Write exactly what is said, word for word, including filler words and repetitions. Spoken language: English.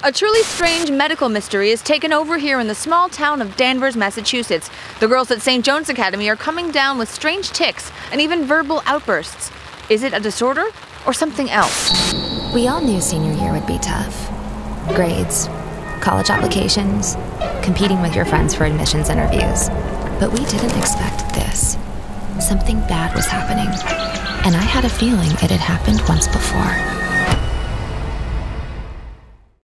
A truly strange medical mystery is taken over here in the small town of Danvers, Massachusetts. The girls at Saint John's Academy are coming down with strange tics and even verbal outbursts. Is it a disorder or something else? We all knew senior year would be tough. Grades, college applications, competing with your friends for admissions interviews. But we didn't expect this. Something bad was happening, and I had a feeling it had happened once before.